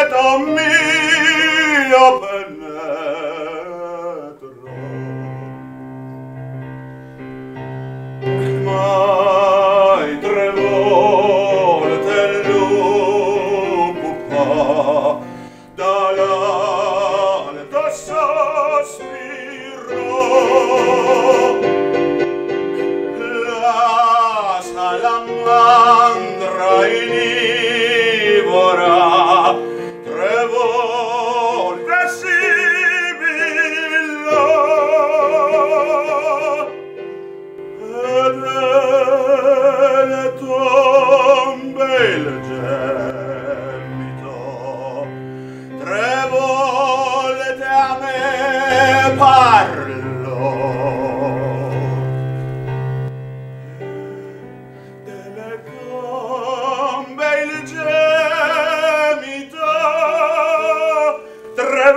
vita mia penetra. Mai 3 volte il lupo fa dall'alto sospirò. La salamandra inivora 3 volte sibillò. Ed le tombe il gemito 3 volte a me parlò. Delle tombe il gemito 3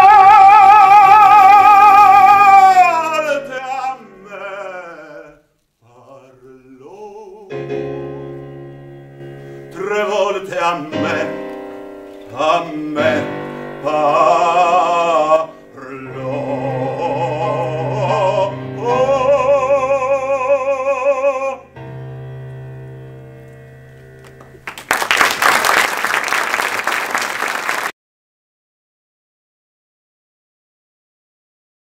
volte a me parlò. 3 volte a me parlò.